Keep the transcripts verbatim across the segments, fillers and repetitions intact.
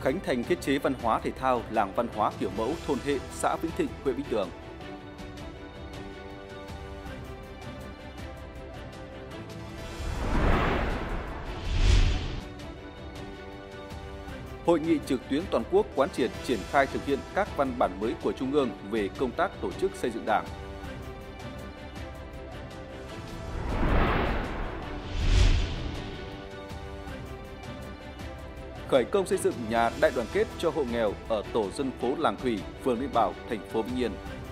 khánh thành thiết chế văn hóa thể thao làng văn hóa kiểu mẫu thôn Hệ, xã Vĩnh Thịnh, huyện Vĩnh Tường. Hội nghị trực tuyến toàn quốc quán triệt triển khai thực hiện các văn bản mới của Trung ương về công tác tổ chức xây dựng Đảng. Khởi công xây dựng nhà đại đoàn kết cho hộ nghèo ở tổ dân phố Làng Thủy, phường Liên Bảo, thành phố Vĩnh Yên.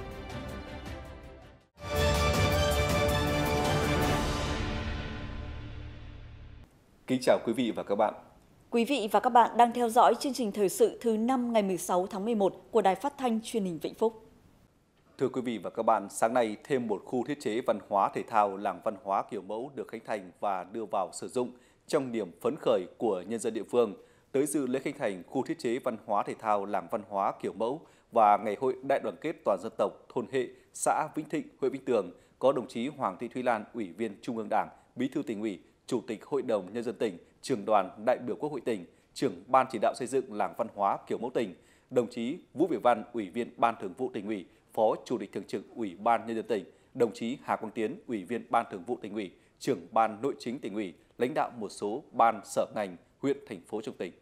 Kính chào quý vị và các bạn. Quý vị và các bạn đang theo dõi chương trình thời sự thứ năm ngày mười sáu tháng mười một của Đài Phát thanh Truyền hình Vĩnh Phúc. Thưa quý vị và các bạn, sáng nay thêm một khu thiết chế văn hóa thể thao làng văn hóa kiểu mẫu được khánh thành và đưa vào sử dụng trong niềm phấn khởi của nhân dân địa phương. Tới dự lễ khánh thành khu thiết chế văn hóa thể thao làng văn hóa kiểu mẫu và ngày hội đại đoàn kết toàn dân tộc thôn Hệ, xã Vĩnh Thịnh, huyện Vĩnh Tường có đồng chí Hoàng Thị Thúy Lan, Ủy viên Trung ương Đảng, Bí thư Tỉnh ủy, Chủ tịch Hội đồng Nhân dân tỉnh, Trưởng đoàn đại biểu Quốc hội tỉnh, Trưởng ban chỉ đạo xây dựng làng văn hóa kiểu mẫu tỉnh, đồng chí Vũ Việt Văn, Ủy viên Ban Thường vụ Tỉnh ủy, Phó Chủ tịch Thường trực Ủy ban Nhân dân tỉnh, đồng chí Hà Quang Tiến, Ủy viên Ban Thường vụ Tỉnh ủy, Trưởng ban Nội chính Tỉnh ủy, lãnh đạo một số ban sở ngành, huyện, thành phố trong tỉnh.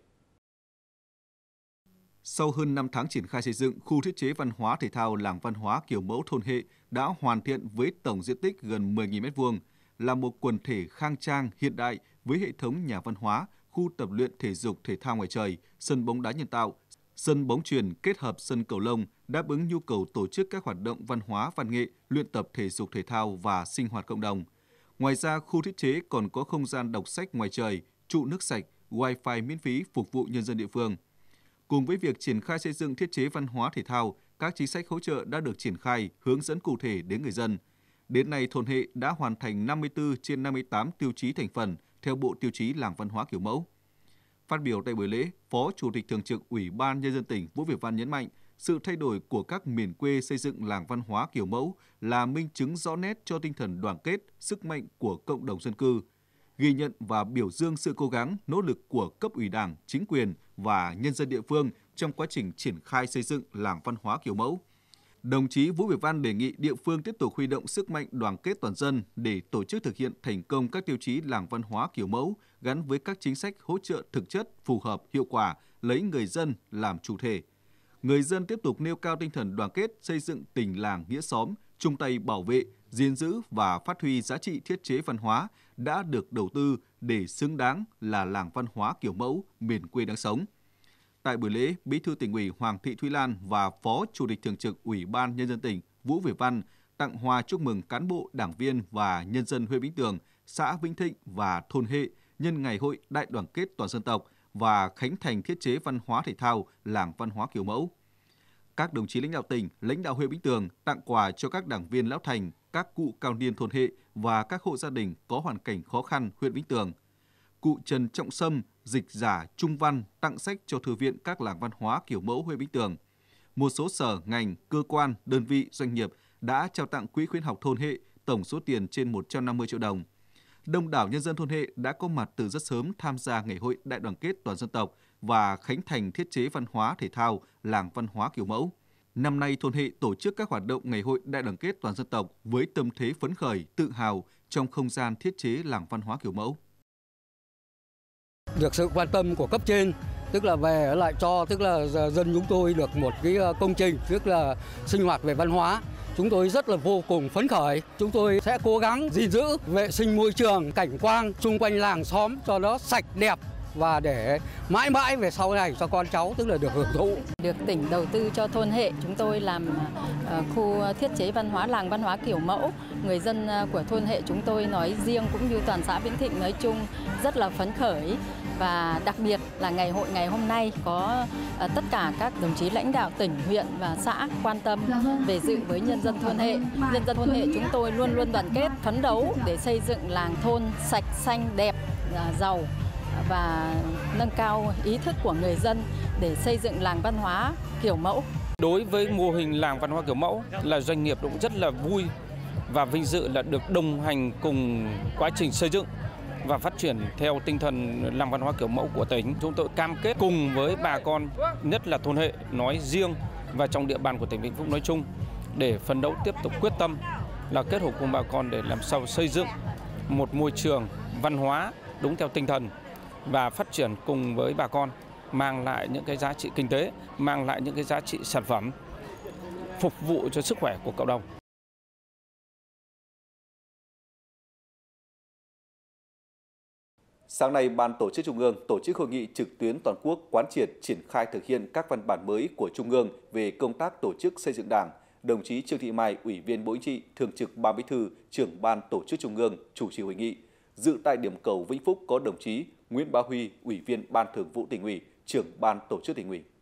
Sau hơn năm tháng triển khai xây dựng, khu thiết chế văn hóa thể thao làng văn hóa kiểu mẫu thôn Hệ đã hoàn thiện với tổng diện tích gần mười nghìn mét vuông, là một quần thể khang trang hiện đại với hệ thống nhà văn hóa, khu tập luyện thể dục thể thao ngoài trời, sân bóng đá nhân tạo, sân bóng chuyền kết hợp sân cầu lông, đáp ứng nhu cầu tổ chức các hoạt động văn hóa văn nghệ, luyện tập thể dục thể thao và sinh hoạt cộng đồng. Ngoài ra, khu thiết chế còn có không gian đọc sách ngoài trời, trụ nước sạch, wifi miễn phí phục vụ nhân dân địa phương. Cùng với việc triển khai xây dựng thiết chế văn hóa thể thao, các chính sách hỗ trợ đã được triển khai, hướng dẫn cụ thể đến người dân. Đến nay, thôn Hệ đã hoàn thành năm mươi tư trên năm mươi tám tiêu chí thành phần theo Bộ Tiêu chí làng văn hóa kiểu mẫu. Phát biểu tại buổi lễ, Phó Chủ tịch Thường trực Ủy ban Nhân dân tỉnh Vũ Việt Văn nhấn mạnh, sự thay đổi của các miền quê xây dựng làng văn hóa kiểu mẫu là minh chứng rõ nét cho tinh thần đoàn kết, sức mạnh của cộng đồng dân cư. Ghi nhận và biểu dương sự cố gắng, nỗ lực của cấp ủy Đảng, chính quyền và nhân dân địa phương trong quá trình triển khai xây dựng làng văn hóa kiểu mẫu. Đồng chí Vũ Việt Văn đề nghị địa phương tiếp tục huy động sức mạnh đoàn kết toàn dân để tổ chức thực hiện thành công các tiêu chí làng văn hóa kiểu mẫu gắn với các chính sách hỗ trợ thực chất, phù hợp, hiệu quả, lấy người dân làm chủ thể. Người dân tiếp tục nêu cao tinh thần đoàn kết, xây dựng tình làng nghĩa xóm, chung tay bảo vệ, gìn giữ và phát huy giá trị thiết chế văn hóa đã được đầu tư để xứng đáng là làng văn hóa kiểu mẫu, miền quê đáng sống. Tại buổi lễ, Bí thư Tỉnh ủy Hoàng Thị Thúy Lan và Phó Chủ tịch Thường trực Ủy ban Nhân dân tỉnh Vũ Việt Văn tặng hoa chúc mừng cán bộ, đảng viên và nhân dân huyện Vĩnh Tường, xã Vĩnh Thịnh và thôn Hệ nhân ngày hội đại đoàn kết toàn dân tộc và khánh thành thiết chế văn hóa thể thao làng văn hóa kiểu mẫu. Các đồng chí lãnh đạo tỉnh, lãnh đạo huyện Vĩnh Tường tặng quà cho các đảng viên lão thành, các cụ cao niên thôn Hệ và các hộ gia đình có hoàn cảnh khó khăn huyện Vĩnh Tường. Cụ Trần Trọng Sâm, dịch giả Trung Văn tặng sách cho thư viện các làng văn hóa kiểu mẫu huyện Vĩnh Tường. Một số sở, ngành, cơ quan, đơn vị, doanh nghiệp đã trao tặng quỹ khuyến học thôn Hệ tổng số tiền trên một trăm năm mươi triệu đồng. Đông đảo nhân dân thôn Hệ đã có mặt từ rất sớm tham gia ngày hội đại đoàn kết toàn dân tộc và khánh thành thiết chế văn hóa thể thao làng văn hóa kiểu mẫu. Năm nay, thôn Hệ tổ chức các hoạt động ngày hội đại đoàn kết toàn dân tộc với tâm thế phấn khởi, tự hào trong không gian thiết chế làng văn hóa kiểu mẫu. Được sự quan tâm của cấp trên, tức là về lại cho tức là dân chúng tôi được một cái công trình, tức là sinh hoạt về văn hóa. Chúng tôi rất là vô cùng phấn khởi. Chúng tôi sẽ cố gắng gìn giữ vệ sinh môi trường, cảnh quan xung quanh làng xóm cho nó sạch đẹp và để mãi mãi về sau này cho con cháu tức là được hưởng thụ. Được tỉnh đầu tư cho thôn Hệ, chúng tôi làm uh, khu thiết chế văn hóa làng văn hóa kiểu mẫu. Người dân của thôn Hệ chúng tôi nói riêng cũng như toàn xã Vĩnh Thịnh nói chung rất là phấn khởi. Và đặc biệt là ngày hội ngày hôm nay có uh, tất cả các đồng chí lãnh đạo tỉnh, huyện và xã quan tâm về dự với nhân dân thôn Hệ. Nhân dân thôn Hệ chúng tôi luôn luôn đoàn kết, phấn đấu để xây dựng làng thôn sạch, xanh, đẹp, uh, giàu và nâng cao ý thức của người dân để xây dựng làng văn hóa kiểu mẫu. Đối với mô hình làng văn hóa kiểu mẫu là doanh nghiệp cũng rất là vui và vinh dự là được đồng hành cùng quá trình xây dựng và phát triển theo tinh thần làng văn hóa kiểu mẫu của tỉnh. Chúng tôi cam kết cùng với bà con, nhất là thôn Hệ nói riêng và trong địa bàn của tỉnh Vĩnh Phúc nói chung, để phấn đấu tiếp tục quyết tâm là kết hợp cùng bà con để làm sao xây dựng một môi trường văn hóa đúng theo tinh thần và phát triển cùng với bà con, mang lại những cái giá trị kinh tế, mang lại những cái giá trị sản phẩm phục vụ cho sức khỏe của cộng đồng. Sáng nay, Ban Tổ chức Trung ương tổ chức hội nghị trực tuyến toàn quốc quán triệt triển khai thực hiện các văn bản mới của Trung ương về công tác tổ chức xây dựng Đảng. Đồng chí Trương Thị Mai, Ủy viên Bộ Chính trị, Thường trực Ban Bí thư, Trưởng Ban Tổ chức Trung ương chủ trì hội nghị. Dự tại điểm cầu Vĩnh Phúc có đồng chí Nguyễn Bá Huy, Ủy viên Ban Thường vụ Tỉnh ủy, Trưởng Ban Tổ chức Tỉnh ủy.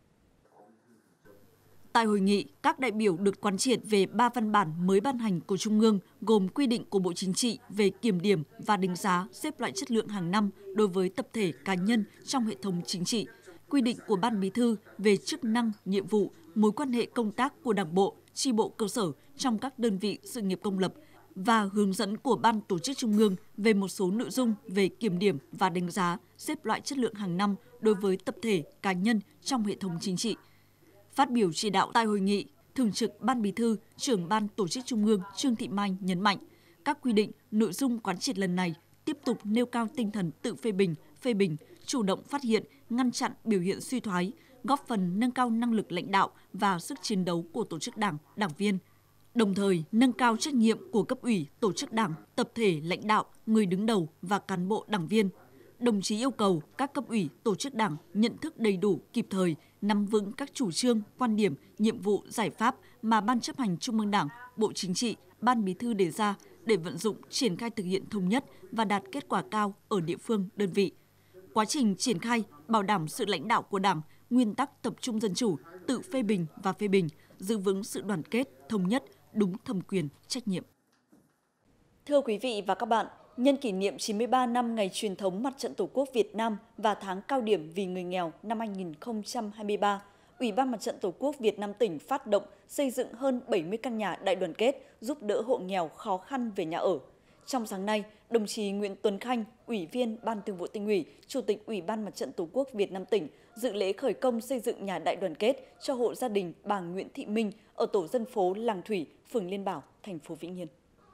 Tại hội nghị, các đại biểu được quán triệt về ba văn bản mới ban hành của Trung ương, gồm quy định của Bộ Chính trị về kiểm điểm và đánh giá xếp loại chất lượng hàng năm đối với tập thể cá nhân trong hệ thống chính trị, quy định của Ban Bí thư về chức năng, nhiệm vụ, mối quan hệ công tác của Đảng bộ, chi bộ cơ sở trong các đơn vị sự nghiệp công lập và hướng dẫn của Ban Tổ chức Trung ương về một số nội dung về kiểm điểm và đánh giá xếp loại chất lượng hàng năm đối với tập thể cá nhân trong hệ thống chính trị. Phát biểu chỉ đạo tại hội nghị, Thường trực Ban Bí thư, Trưởng Ban Tổ chức Trung ương Trương Thị Mai nhấn mạnh, các quy định, nội dung quán triệt lần này tiếp tục nêu cao tinh thần tự phê bình, phê bình, chủ động phát hiện, ngăn chặn biểu hiện suy thoái, góp phần nâng cao năng lực lãnh đạo và sức chiến đấu của tổ chức đảng, đảng viên. Đồng thời, nâng cao trách nhiệm của cấp ủy, tổ chức đảng, tập thể lãnh đạo, người đứng đầu và cán bộ đảng viên. Đồng chí yêu cầu các cấp ủy, tổ chức đảng nhận thức đầy đủ, kịp thời, nắm vững các chủ trương, quan điểm, nhiệm vụ, giải pháp mà Ban chấp hành Trung ương Đảng, Bộ Chính trị, Ban Bí thư đề ra để vận dụng, triển khai thực hiện thống nhất và đạt kết quả cao ở địa phương, đơn vị. Quá trình triển khai, bảo đảm sự lãnh đạo của Đảng, nguyên tắc tập trung dân chủ, tự phê bình và phê bình, giữ vững sự đoàn kết, thống nhất, đúng thẩm quyền, trách nhiệm. Thưa quý vị và các bạn, nhân kỷ niệm chín mươi ba năm ngày truyền thống Mặt trận Tổ quốc Việt Nam và tháng cao điểm vì người nghèo năm hai nghìn không trăm hai mươi ba, Ủy ban Mặt trận Tổ quốc Việt Nam tỉnh phát động xây dựng hơn bảy mươi căn nhà đại đoàn kết giúp đỡ hộ nghèo khó khăn về nhà ở. Trong sáng nay, đồng chí Nguyễn Tuấn Khanh, Ủy viên Ban Thường vụ Tỉnh ủy, Chủ tịch Ủy ban Mặt trận Tổ quốc Việt Nam tỉnh dự lễ khởi công xây dựng nhà đại đoàn kết cho hộ gia đình bà Nguyễn Thị Minh ở tổ dân phố Làng Thủy, phường Liên Bảo, thành phố Vĩnh Yên.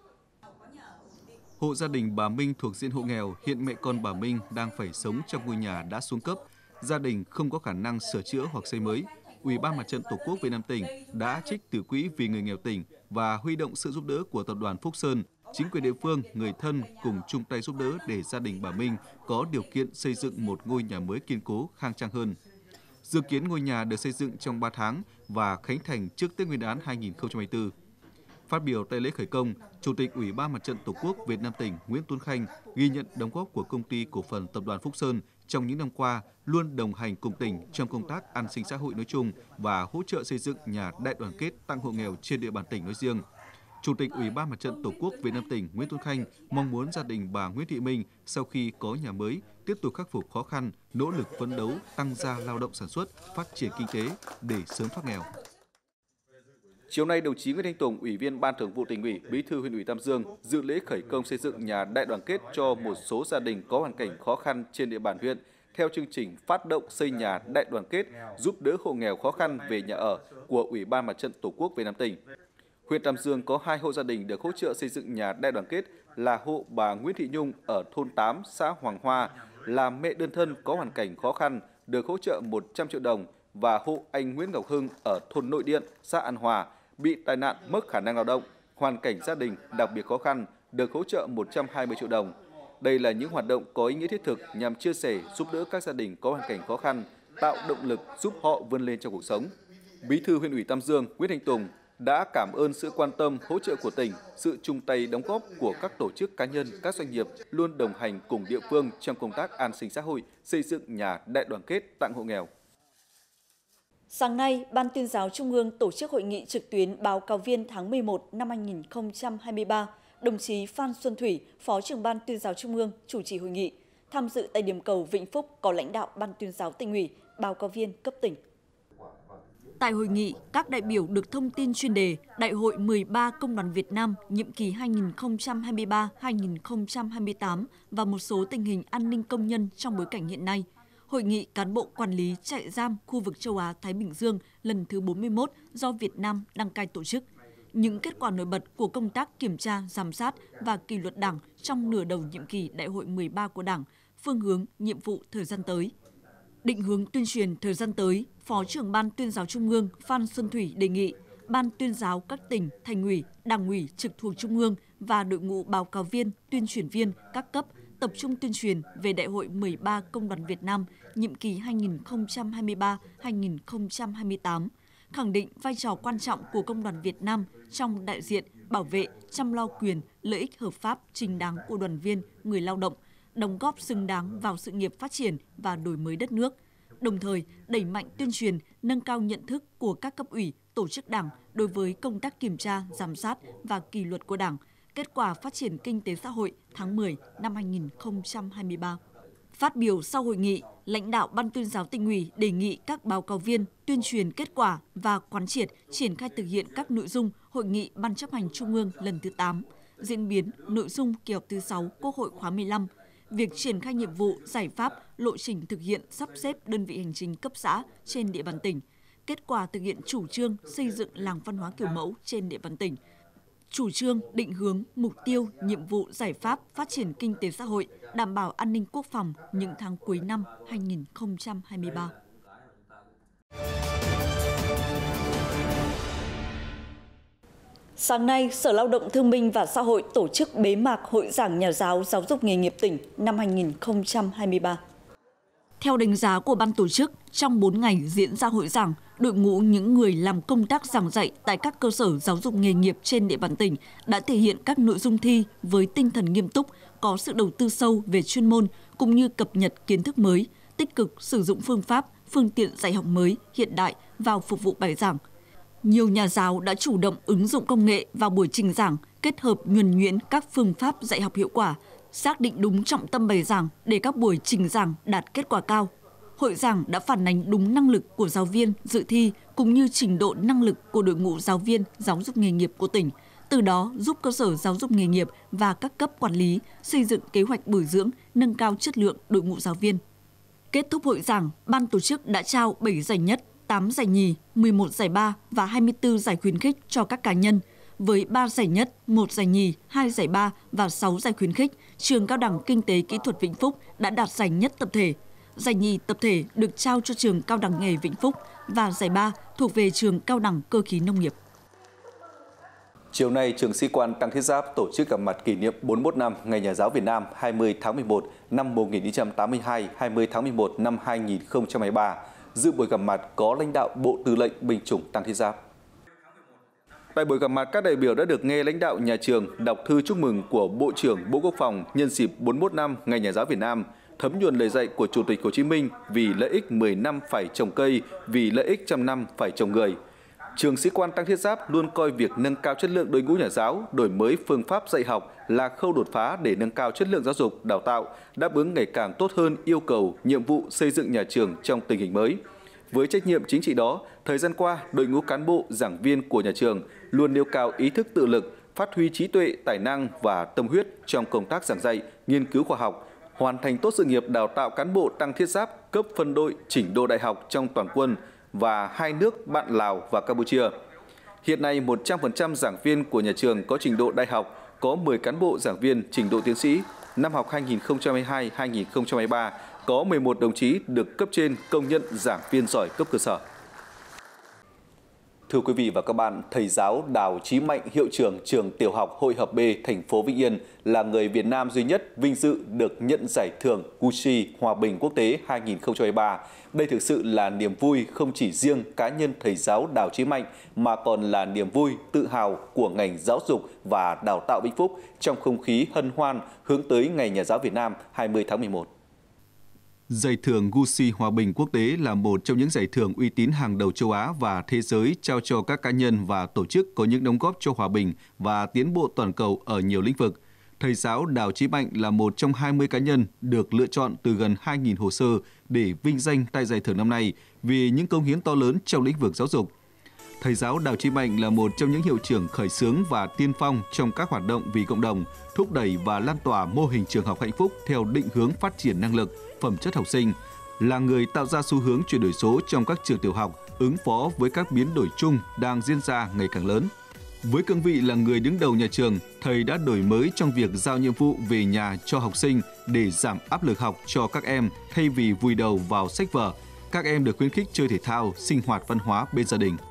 Hộ gia đình bà Minh thuộc diện hộ nghèo, hiện mẹ con bà Minh đang phải sống trong ngôi nhà đã xuống cấp. Gia đình không có khả năng sửa chữa hoặc xây mới. Ủy ban Mặt trận Tổ quốc Việt Nam tỉnh đã trích từ quỹ vì người nghèo tỉnh và huy động sự giúp đỡ của tập đoàn Phúc Sơn, chính quyền địa phương, người thân cùng chung tay giúp đỡ để gia đình bà Minh có điều kiện xây dựng một ngôi nhà mới kiên cố, khang trang hơn. Dự kiến ngôi nhà được xây dựng trong ba tháng và khánh thành trước Tết Nguyên đán hai nghìn không trăm hai mươi tư. Phát biểu tại lễ khởi công, Chủ tịch Ủy ban Mặt trận Tổ quốc Việt Nam tỉnh Nguyễn Tuấn Khanh ghi nhận đóng góp của Công ty Cổ phần Tập đoàn Phúc Sơn trong những năm qua luôn đồng hành cùng tỉnh trong công tác an sinh xã hội nói chung và hỗ trợ xây dựng nhà đại đoàn kết tặng hộ nghèo trên địa bàn tỉnh nói riêng. Chủ tịch Ủy ban Mặt trận Tổ quốc Việt Nam tỉnh Nguyễn Tuấn Khanh mong muốn gia đình bà Nguyễn Thị Minh sau khi có nhà mới tiếp tục khắc phục khó khăn, nỗ lực phấn đấu, tăng gia lao động sản xuất, phát triển kinh tế để sớm thoát nghèo. Chiều nay, đồng chí Nguyễn Thanh Tùng, Ủy viên Ban Thường vụ Tỉnh ủy, Bí thư Huyện ủy Tam Dương dự lễ khởi công xây dựng nhà đại đoàn kết cho một số gia đình có hoàn cảnh khó khăn trên địa bàn huyện theo chương trình phát động xây nhà đại đoàn kết giúp đỡ hộ nghèo khó khăn về nhà ở của Ủy ban Mặt trận Tổ quốc Việt Nam tỉnh. Huyện Tam Dương có hai hộ gia đình được hỗ trợ xây dựng nhà đại đoàn kết là hộ bà Nguyễn Thị Nhung ở thôn tám, xã Hoàng Hoa, là mẹ đơn thân có hoàn cảnh khó khăn được hỗ trợ một trăm triệu đồng và hộ anh Nguyễn Ngọc Hưng ở thôn Nội Điện, xã An Hòa bị tai nạn mất khả năng lao động, hoàn cảnh gia đình đặc biệt khó khăn được hỗ trợ một trăm hai mươi triệu đồng. Đây là những hoạt động có ý nghĩa thiết thực nhằm chia sẻ, giúp đỡ các gia đình có hoàn cảnh khó khăn, tạo động lực giúp họ vươn lên trong cuộc sống. Bí thư Huyện ủy Tam Dương Nguyễn Thanh Tùng đã cảm ơn sự quan tâm, hỗ trợ của tỉnh, sự chung tay đóng góp của các tổ chức cá nhân, các doanh nghiệp luôn đồng hành cùng địa phương trong công tác an sinh xã hội, xây dựng nhà đại đoàn kết tặng hộ nghèo. Sáng nay, Ban Tuyên giáo Trung ương tổ chức hội nghị trực tuyến báo cáo viên tháng mười một năm hai nghìn không trăm hai mươi ba. Đồng chí Phan Xuân Thủy, Phó trưởng Ban Tuyên giáo Trung ương chủ trì hội nghị. Tham dự tại điểm cầu Vĩnh Phúc có lãnh đạo Ban Tuyên giáo Tỉnh ủy, báo cáo viên cấp tỉnh. Tại hội nghị, các đại biểu được thông tin chuyên đề Đại hội mười ba Công đoàn Việt Nam nhiệm kỳ hai nghìn không trăm hai mươi ba đến hai nghìn không trăm hai mươi tám và một số tình hình an ninh công nhân trong bối cảnh hiện nay. Hội nghị cán bộ quản lý trại giam khu vực châu Á-Thái Bình Dương lần thứ bốn mươi mốt do Việt Nam đăng cai tổ chức. Những kết quả nổi bật của công tác kiểm tra, giám sát và kỷ luật Đảng trong nửa đầu nhiệm kỳ Đại hội mười ba của Đảng, phương hướng, nhiệm vụ thời gian tới. Định hướng tuyên truyền thời gian tới, Phó trưởng Ban Tuyên giáo Trung ương Phan Xuân Thủy đề nghị Ban Tuyên giáo các tỉnh, thành ủy, đảng ủy trực thuộc Trung ương và đội ngũ báo cáo viên, tuyên truyền viên các cấp tập trung tuyên truyền về Đại hội mười ba Công đoàn Việt Nam nhiệm kỳ hai nghìn không trăm hai mươi ba đến hai nghìn không trăm hai mươi tám, khẳng định vai trò quan trọng của Công đoàn Việt Nam trong đại diện, bảo vệ, chăm lo quyền, lợi ích hợp pháp chính đáng của đoàn viên, người lao động, đóng góp xứng đáng vào sự nghiệp phát triển và đổi mới đất nước. Đồng thời, đẩy mạnh tuyên truyền, nâng cao nhận thức của các cấp ủy, tổ chức Đảng đối với công tác kiểm tra, giám sát và kỷ luật của Đảng, kết quả phát triển kinh tế xã hội tháng mười năm hai nghìn không trăm hai mươi ba. Phát biểu sau hội nghị, lãnh đạo Ban Tuyên giáo Tỉnh ủy đề nghị các báo cáo viên tuyên truyền kết quả và quán triệt triển khai thực hiện các nội dung Hội nghị Ban chấp hành Trung ương lần thứ tám, diễn biến nội dung kỳ họp thứ sáu Quốc hội khóa mười lăm, việc triển khai nhiệm vụ, giải pháp, lộ trình thực hiện sắp xếp đơn vị hành chính cấp xã trên địa bàn tỉnh, kết quả thực hiện chủ trương xây dựng làng văn hóa kiểu mẫu trên địa bàn tỉnh, chủ trương, định hướng, mục tiêu, nhiệm vụ, giải pháp phát triển kinh tế xã hội, đảm bảo an ninh quốc phòng những tháng cuối năm hai nghìn không trăm hai mươi ba. Sáng nay, Sở Lao động Thương binh và Xã hội tổ chức bế mạc Hội giảng Nhà giáo Giáo dục nghề nghiệp tỉnh năm hai nghìn không trăm hai mươi ba. Theo đánh giá của ban tổ chức, trong bốn ngày diễn ra hội giảng, đội ngũ những người làm công tác giảng dạy tại các cơ sở giáo dục nghề nghiệp trên địa bàn tỉnh đã thể hiện các nội dung thi với tinh thần nghiêm túc, có sự đầu tư sâu về chuyên môn cũng như cập nhật kiến thức mới, tích cực sử dụng phương pháp, phương tiện dạy học mới, hiện đại vào phục vụ bài giảng. Nhiều nhà giáo đã chủ động ứng dụng công nghệ vào buổi trình giảng, kết hợp nhuần nhuyễn các phương pháp dạy học hiệu quả, xác định đúng trọng tâm bài giảng để các buổi trình giảng đạt kết quả cao. Hội giảng đã phản ánh đúng năng lực của giáo viên dự thi cũng như trình độ năng lực của đội ngũ giáo viên giáo dục nghề nghiệp của tỉnh, từ đó giúp cơ sở giáo dục nghề nghiệp và các cấp quản lý xây dựng kế hoạch bồi dưỡng, nâng cao chất lượng đội ngũ giáo viên. Kết thúc hội giảng, ban tổ chức đã trao bảy giải nhất, tám giải nhì, mười một giải ba và hai mươi tư giải khuyến khích cho các cá nhân. Với ba giải nhất, một giải nhì, hai giải ba và sáu giải khuyến khích, Trường Cao đẳng Kinh tế Kỹ thuật Vĩnh Phúc đã đạt giải nhất tập thể. Giải nhì tập thể được trao cho Trường Cao đẳng Nghề Vĩnh Phúc và giải ba thuộc về Trường Cao đẳng Cơ khí Nông nghiệp. Chiều nay, Trường Sĩ quan Tăng Thiết Giáp tổ chức gặp mặt kỷ niệm bốn mươi mốt năm Ngày Nhà giáo Việt Nam hai mươi tháng mười một năm một nghìn chín trăm tám mươi hai, hai mươi tháng mười một năm hai nghìn không trăm hai mươi ba. Dự buổi gặp mặt có lãnh đạo Bộ Tư lệnh Binh chủng Tăng Thiết Giáp. Tại buổi gặp mặt, các đại biểu đã được nghe lãnh đạo nhà trường đọc thư chúc mừng của Bộ trưởng Bộ Quốc phòng nhân dịp bốn mươi mốt năm Ngày Nhà giáo Việt Nam, thấm nhuần lời dạy của Chủ tịch Hồ Chí Minh vì lợi ích mười năm phải trồng cây, vì lợi ích trăm năm phải trồng người. Trường Sĩ quan Tăng Thiết Giáp luôn coi việc nâng cao chất lượng đội ngũ nhà giáo, đổi mới phương pháp dạy học là khâu đột phá để nâng cao chất lượng giáo dục, đào tạo, đáp ứng ngày càng tốt hơn yêu cầu, nhiệm vụ xây dựng nhà trường trong tình hình mới. Với trách nhiệm chính trị đó, thời gian qua, đội ngũ cán bộ, giảng viên của nhà trường luôn nêu cao ý thức tự lực, phát huy trí tuệ, tài năng và tâm huyết trong công tác giảng dạy, nghiên cứu khoa học, hoàn thành tốt sự nghiệp đào tạo cán bộ Tăng Thiết Giáp cấp phân đội chỉnh độ đại học trong toàn quân và hai nước bạn Lào và Campuchia. Hiện nay, một trăm phần trăm giảng viên của nhà trường có trình độ đại học, có mười cán bộ giảng viên trình độ tiến sĩ. Năm học hai nghìn không trăm hai mươi hai hai nghìn không trăm hai mươi ba, có mười một đồng chí được cấp trên công nhận giảng viên giỏi cấp cơ sở. Thưa quý vị và các bạn, thầy giáo Đào Chí Mạnh, hiệu trưởng trường tiểu học Hội Hợp B, thành phố Vĩnh Yên là người Việt Nam duy nhất vinh dự được nhận giải thưởng Gucci Hòa bình Quốc tế hai nghìn không trăm hai mươi ba. Đây thực sự là niềm vui không chỉ riêng cá nhân thầy giáo Đào Chí Mạnh mà còn là niềm vui tự hào của ngành giáo dục và đào tạo Vĩnh Phúc trong không khí hân hoan hướng tới Ngày Nhà giáo Việt Nam hai mươi tháng mười một. Giải thưởng Gucci Hòa bình Quốc tế là một trong những giải thưởng uy tín hàng đầu châu Á và thế giới trao cho các cá nhân và tổ chức có những đóng góp cho hòa bình và tiến bộ toàn cầu ở nhiều lĩnh vực. Thầy giáo Đào Chí Mạnh là một trong hai mươi cá nhân được lựa chọn từ gần hai nghìn hồ sơ để vinh danh tại giải thưởng năm nay vì những công hiến to lớn trong lĩnh vực giáo dục. Thầy giáo Đào Chí Mạnh là một trong những hiệu trưởng khởi xướng và tiên phong trong các hoạt động vì cộng đồng, thúc đẩy và lan tỏa mô hình trường học hạnh phúc theo định hướng phát triển năng lực, phẩm chất học sinh, là người tạo ra xu hướng chuyển đổi số trong các trường tiểu học, ứng phó với các biến đổi chung đang diễn ra ngày càng lớn. Với cương vị là người đứng đầu nhà trường, thầy đã đổi mới trong việc giao nhiệm vụ về nhà cho học sinh để giảm áp lực học cho các em thay vì vùi đầu vào sách vở. Các em được khuyến khích chơi thể thao, sinh hoạt văn hóa bên gia đình.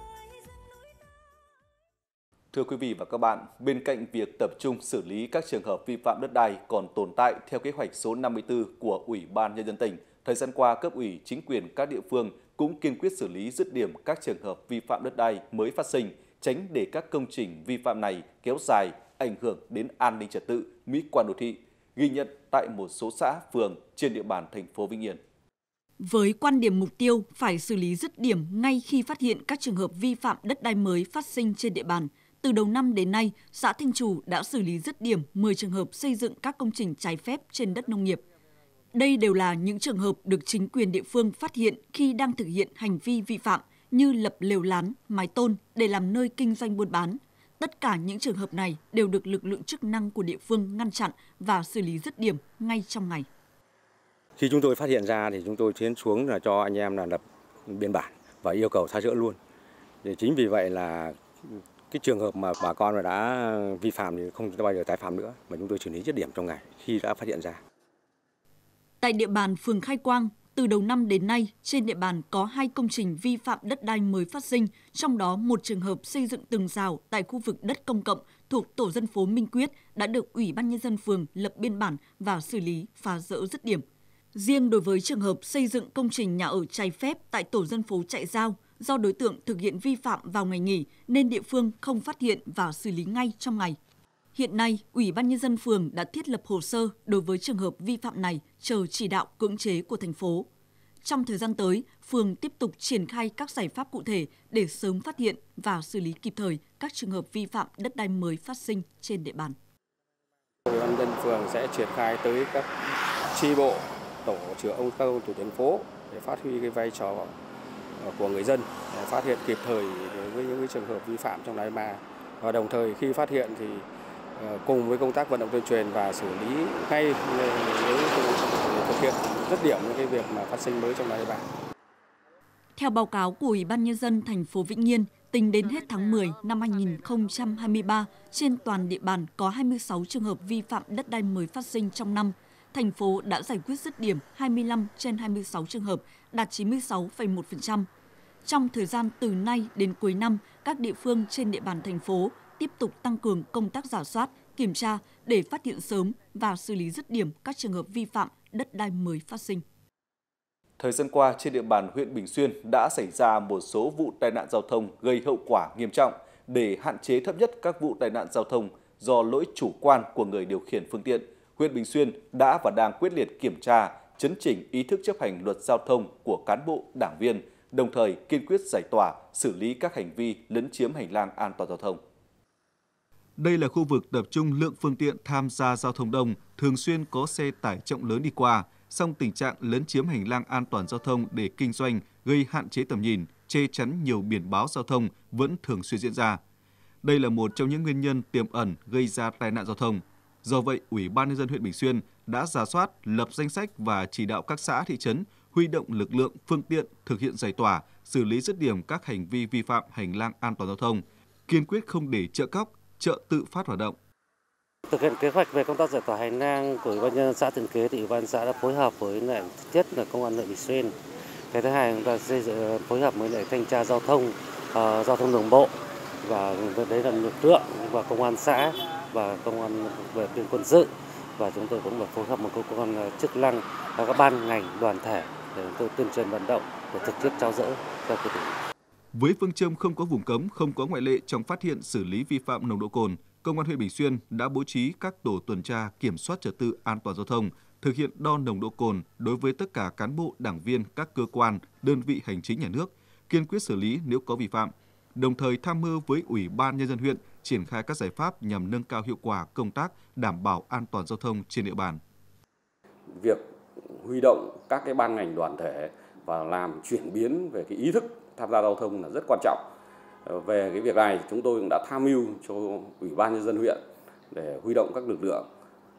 Thưa quý vị và các bạn, bên cạnh việc tập trung xử lý các trường hợp vi phạm đất đai còn tồn tại theo kế hoạch số năm mươi tư của Ủy ban Nhân dân tỉnh, thời gian qua, cấp ủy chính quyền các địa phương cũng kiên quyết xử lý dứt điểm các trường hợp vi phạm đất đai mới phát sinh, tránh để các công trình vi phạm này kéo dài, ảnh hưởng đến an ninh trật tự, mỹ quan đô thị, ghi nhận tại một số xã, phường trên địa bàn thành phố Vĩnh Yên. Với quan điểm mục tiêu phải xử lý dứt điểm ngay khi phát hiện các trường hợp vi phạm đất đai mới phát sinh trên địa bàn, từ đầu năm đến nay, xã Thanh Trù đã xử lý dứt điểm mười trường hợp xây dựng các công trình trái phép trên đất nông nghiệp. Đây đều là những trường hợp được chính quyền địa phương phát hiện khi đang thực hiện hành vi vi phạm như lập lều lán, mái tôn để làm nơi kinh doanh buôn bán. Tất cả những trường hợp này đều được lực lượng chức năng của địa phương ngăn chặn và xử lý dứt điểm ngay trong ngày. Khi chúng tôi phát hiện ra thì chúng tôi tiến xuống là cho anh em là lập biên bản và yêu cầu tháo dỡ luôn. Để chính vì vậy là cái trường hợp mà bà con đã vi phạm thì không bao giờ tái phạm nữa, mà chúng tôi xử lý dứt điểm trong ngày khi đã phát hiện ra. Tại địa bàn phường Khai Quang, từ đầu năm đến nay, trên địa bàn có hai công trình vi phạm đất đai mới phát sinh, trong đó một trường hợp xây dựng tường rào tại khu vực đất công cộng thuộc tổ dân phố Minh Quyết đã được Ủy ban Nhân dân phường lập biên bản và xử lý phá dỡ dứt điểm. Riêng đối với trường hợp xây dựng công trình nhà ở trái phép tại tổ dân phố Trại Giao, do đối tượng thực hiện vi phạm vào ngày nghỉ nên địa phương không phát hiện và xử lý ngay trong ngày. Hiện nay, Ủy ban Nhân dân phường đã thiết lập hồ sơ đối với trường hợp vi phạm này chờ chỉ đạo cưỡng chế của thành phố. Trong thời gian tới, phường tiếp tục triển khai các giải pháp cụ thể để sớm phát hiện và xử lý kịp thời các trường hợp vi phạm đất đai mới phát sinh trên địa bàn. Ủy ban nhân dân phường sẽ triển khai tới các chi bộ, tổ trưởng ông các tổ dân phố để phát huy cái vai trò của người dân, để phát hiện kịp thời với những cái trường hợp vi phạm trong đai ba, và đồng thời khi phát hiện thì cùng với công tác vận động tuyên truyền và xử lý ngay nếu thực hiện dứt điểm những cái việc mà phát sinh mới trong đai ba. Theo báo cáo của Ủy ban Nhân dân thành phố Vĩnh Yên, tính đến hết tháng mười năm hai nghìn không trăm hai mươi ba, trên toàn địa bàn có hai mươi sáu trường hợp vi phạm đất đai mới phát sinh trong năm. Thành phố đã giải quyết dứt điểm hai mươi lăm trên hai mươi sáu trường hợp, đạt chín mươi sáu phẩy một phần trăm. Trong thời gian từ nay đến cuối năm, các địa phương trên địa bàn thành phố tiếp tục tăng cường công tác rà soát, kiểm tra để phát hiện sớm và xử lý dứt điểm các trường hợp vi phạm đất đai mới phát sinh. Thời gian qua, trên địa bàn huyện Bình Xuyên đã xảy ra một số vụ tai nạn giao thông gây hậu quả nghiêm trọng. Để hạn chế thấp nhất các vụ tai nạn giao thông do lỗi chủ quan của người điều khiển phương tiện, huyện Bình Xuyên đã và đang quyết liệt kiểm tra, chấn chỉnh ý thức chấp hành luật giao thông của cán bộ, đảng viên, đồng thời kiên quyết giải tỏa, xử lý các hành vi lấn chiếm hành lang an toàn giao thông. Đây là khu vực tập trung lượng phương tiện tham gia giao thông đông, thường xuyên có xe tải trọng lớn đi qua, song tình trạng lấn chiếm hành lang an toàn giao thông để kinh doanh gây hạn chế tầm nhìn, che chắn nhiều biển báo giao thông vẫn thường xuyên diễn ra. Đây là một trong những nguyên nhân tiềm ẩn gây ra tai nạn giao thông. Do vậy, Ủy ban Nhân dân huyện Bình Xuyên đã rà soát, lập danh sách và chỉ đạo các xã, thị trấn huy động lực lượng, phương tiện thực hiện giải tỏa, xử lý dứt điểm các hành vi vi phạm hành lang an toàn giao thông, kiên quyết không để chợ cóc, chợ tự phát hoạt động. Thực hiện kế hoạch về công tác giải tỏa hành lang của Ủy ban nhân dân xã Tiền Kế thì Ủy ban xã đã phối hợp với lại nhất là công an huyện Bình Xuyên. Cái thứ hai chúng ta xây dựng phối hợp với lại thanh tra giao thông, uh, giao thông đường bộ, và đấy là lực lượng và công an xã và công an về bên quân sự, và chúng tôi cũng là phối hợp một cơ quan chức năng và các ban ngành đoàn thể để chúng tôi tuyên truyền vận động và trực tiếp tháo dỡ theo quy định. Với phương châm không có vùng cấm, không có ngoại lệ trong phát hiện xử lý vi phạm nồng độ cồn, Công an huyện Bình Xuyên đã bố trí các tổ tuần tra kiểm soát trật tự an toàn giao thông, thực hiện đo nồng độ cồn đối với tất cả cán bộ, đảng viên, các cơ quan, đơn vị hành chính nhà nước, kiên quyết xử lý nếu có vi phạm, đồng thời tham mưu với Ủy ban Nhân dân huyện triển khai các giải pháp nhằm nâng cao hiệu quả công tác đảm bảo an toàn giao thông trên địa bàn. Việc huy động các cái ban ngành đoàn thể và làm chuyển biến về cái ý thức tham gia giao thông là rất quan trọng. Về cái việc này chúng tôi cũng đã tham mưu cho Ủy ban Nhân dân huyện để huy động các lực lượng.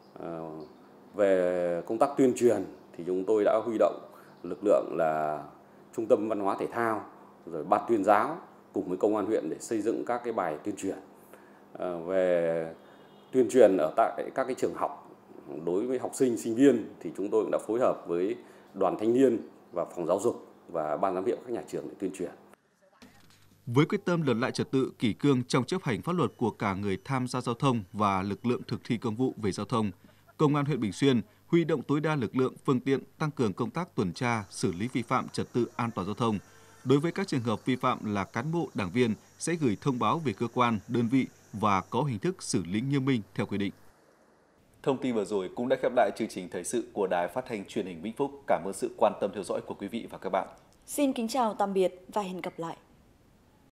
Về công tác tuyên truyền thì chúng tôi đã huy động lực lượng là Trung tâm Văn hóa Thể thao, rồi ban tuyên giáo cùng với công an huyện để xây dựng các cái bài tuyên truyền. Về tuyên truyền ở tại các cái trường học đối với học sinh, sinh viên thì chúng tôi cũng đã phối hợp với đoàn thanh niên và phòng giáo dục và ban giám hiệu các nhà trường để tuyên truyền. Với quyết tâm lập lại trật tự kỷ cương trong chấp hành pháp luật của cả người tham gia giao thông và lực lượng thực thi công vụ về giao thông, Công an huyện Bình Xuyên huy động tối đa lực lượng, phương tiện, tăng cường công tác tuần tra, xử lý vi phạm trật tự an toàn giao thông. Đối với các trường hợp vi phạm là cán bộ, đảng viên sẽ gửi thông báo về cơ quan, đơn vị và có hình thức xử lý nghiêm minh theo quy định. Thông tin vừa rồi cũng đã khép lại chương trình thời sự của Đài Phát thanh Truyền hình Vĩnh Phúc. Cảm ơn sự quan tâm theo dõi của quý vị và các bạn. Xin kính chào tạm biệt và hẹn gặp lại.